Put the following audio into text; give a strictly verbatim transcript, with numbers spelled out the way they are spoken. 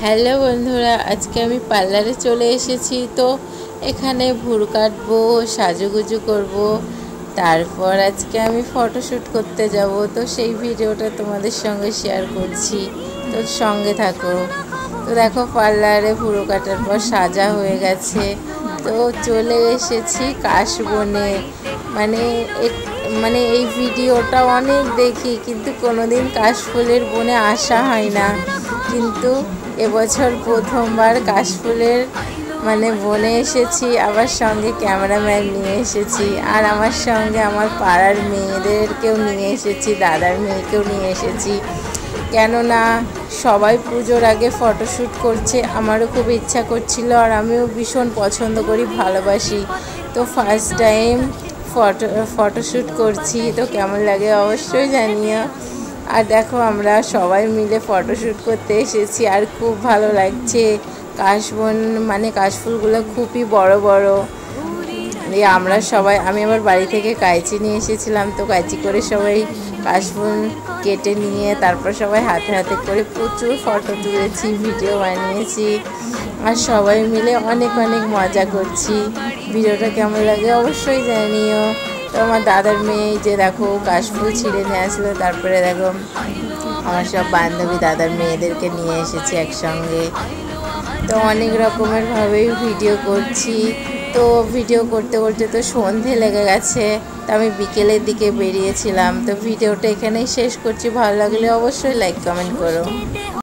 Hello বন্ধুরা, আজকে আমি পার্লারে চলে এসেছি। তো এখানে ভুর কাটবো, সাজুগুজু করব, তারপর আজকে আমি ফটোশ্যুট করতে যাব। তো সেই ভিডিওটা তোমাদের সঙ্গে শেয়ার করছি, তো সঙ্গে থাকো। তো দেখো, পার্লারে ভুরো কাটার পর সাজা হয়ে গেছে। তো চলে এসেছি কাশবনে। মানে মানে এই ভিডিওটা অনেক দেখি, কিন্তু কোনোদিন কাশফুলের বনে আসা হয় না। কিন্তু এবছর প্রথমবার কাশফুলের মানে বনে এসেছি, আবার সঙ্গে ক্যামেরাম্যান নিয়ে এসেছি, আর আমার সঙ্গে আমার পাড়ার মেয়েদেরকেও নিয়ে এসেছি, দাদার মেয়েকেও নিয়ে এসেছি। কেননা সবাই পুজোর আগে ফটোশ্যুট করছে, আমারও খুব ইচ্ছা করছিল, আর আমিও ভীষণ পছন্দ করি, ভালোবাসি। তো ফার্স্ট টাইম ফটো ফটোশ্যুট করছি, তো কেমন লাগে অবশ্যই জানিও। আর দেখো, আমরা সবাই মিলে ফটোশ্যুট করতে এসেছি, আর খুব ভালো লাগছে। কাশবন মানে কাশফুলগুলো খুবই বড় বড়। দিয়ে আমরা সবাই, আমি আবার বাড়ি থেকে কাঁচি নিয়ে এসেছিলাম, তো কাঁচি করে সবাই কাশফুল কেটে নিয়ে তারপর সবাই হাতে হাতে করে প্রচুর ফটো তুলেছি, ভিডিও বানিয়েছি, আর সবাই মিলে অনেক অনেক মজা করছি। ভিডিওটা কেমন লাগে অবশ্যই জানিও। তো আমার দাদার মেয়ে যে দেখো কাশফুল ছিঁড়ে নিয়ে আসলো, তারপরে দেখো আমার সব বান্ধবী দাদার মেয়েদেরকে নিয়ে এসেছি একসঙ্গে। তো অনেক রকমের ভাবেই ভিডিও করছি। তো ভিডিও করতে করতে তো সন্ধে লেগে গেছে, তো আমি বিকেলের দিকে বেরিয়েছিলাম। তো ভিডিওটা এখানেই শেষ করছি, ভালো লাগলে অবশ্যই লাইক কমেন্ট করো।